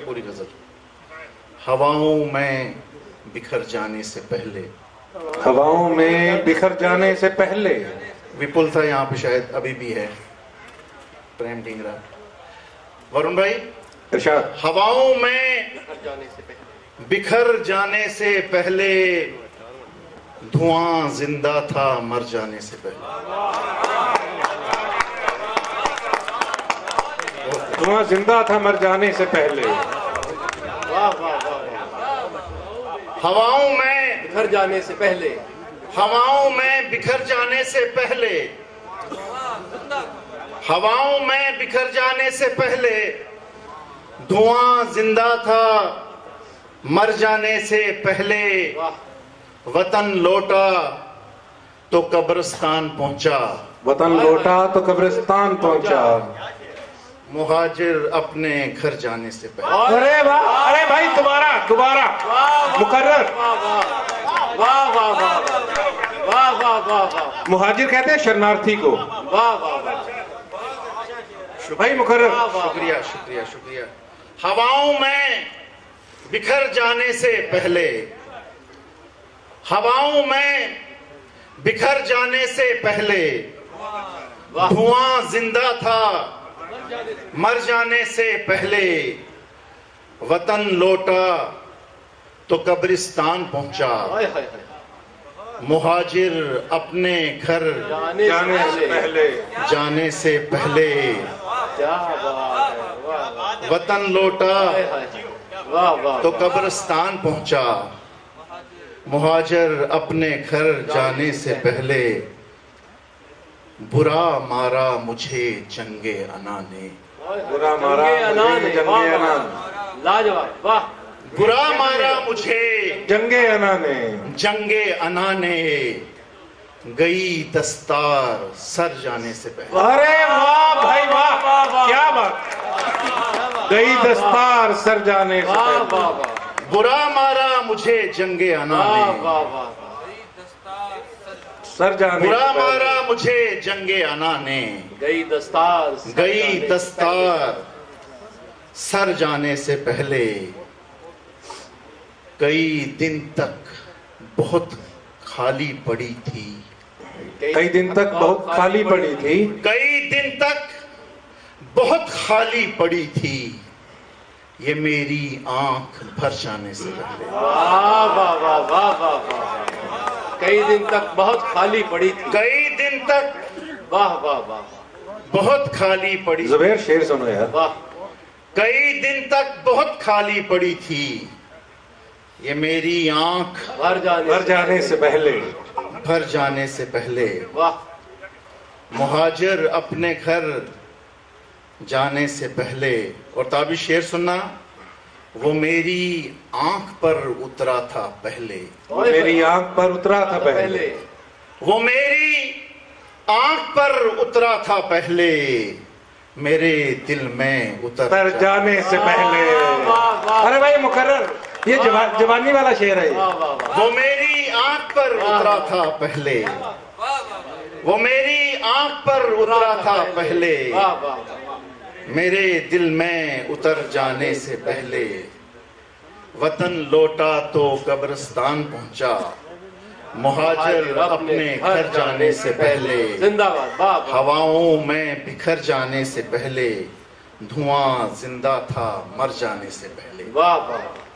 पूरी गजल। हवाओं में बिखर जाने से पहले, हवाओं में बिखर जाने से पहले। विपुल था यहाँ पे, शायद अभी भी है, प्रेम ढींगरा। वरुण भाई इरशाद। हवाओं में बिखर जाने से पहले, धुआं जिंदा था मर जाने से पहले। धुआं जिंदा था मर जाने से पहले। वाह वाह वाह। हवाओं में बिखर जाने से पहले, हवाओं में बिखर जाने से पहले, हवाओं में बिखर जाने से पहले, धुआं जिंदा था मर जाने से पहले। वतन लौटा तो कब्रिस्तान पहुंचा, वतन लौटा तो कब्रिस्तान पहुंचा। मुहाजिर अपने घर जाने से पहले। अरे वाह, अरे भाई दोबारा दोबारा मुकर्रर। वाह वाह वाह वाह वाह वाह। मुहाजिर कहते हैं शरणार्थी को। वाह वाह भाई मुकर्रर। शुक्रिया शुक्रिया शुक्रिया। हवाओं में बिखर जाने से पहले, हवाओं में बिखर जाने से पहले, धुआं जिंदा था मर जाने से पहले। वतन लौटा तो कब्रिस्तान पहुंचा, मुहाजिर अपने घर जाने से पहले, जाने से पहले। वतन लौटा तो कब्रिस्तान पहुंचा, मुहाजिर अपने घर जाने से पहले। बुरा मारा मुझे जंगे अना ने, बुरा मारा मुझे जंगे अना। लाजवाब। वाह। बुरा मारा मुझे जंगे अना ने, जंगे अना ने, गई दस्तार सर जाने से पहले। अरे वाह भाई वाह, क्या बात। गई दस्तार सर जाने से पहले। बुरा मारा मुझे जंगे अना ने, सर जाने। बुरा मारा मुझे जंगे अना ने, गई दस्तार, गई दस्तार सर जाने से पहले। कई दिन तक बहुत खाली पड़ी थी, कई दिन तक बहुत खाली पड़ी थी, कई दिन तक बहुत खाली पड़ी थी, ये मेरी आंख भर जाने से पहले। वाह वाह वाह वाह वाह। कई दिन तक बहुत खाली पड़ी थी, कई दिन तक वाह वाह वाह बहुत खाली पड़ी। जुबैर शेर सुनो यार। वाह। कई दिन तक बहुत खाली पड़ी थी, ये मेरी आंख भर जाने से पहले, भर जाने से पहले। वाह। मुहाजिर अपने घर जाने से पहले। और ताबी शेर सुनना, वो मेरी आंख पर उतरा था पहले, वो मेरी आंख पर उतरा था पहले, वो मेरी आंख पर उतरा था पहले, मेरे दिल में उतर जाने से पहले। अरे भाई मुकर्रर, ये जवानी वाला शेर है। वो मेरी आंख पर उतरा था पहले, वो मेरी आंख पर उतरा था पहले, मेरे दिल में उतर जाने से पहले। वतन लौटा तो कब्रिस्तान पहुंचा, मुहाजिर अपने घर जाने से पहले। जिंदाबाद। हवाओं में बिखर जाने से पहले, धुआं जिंदा था मर जाने से पहले। वाह वाह।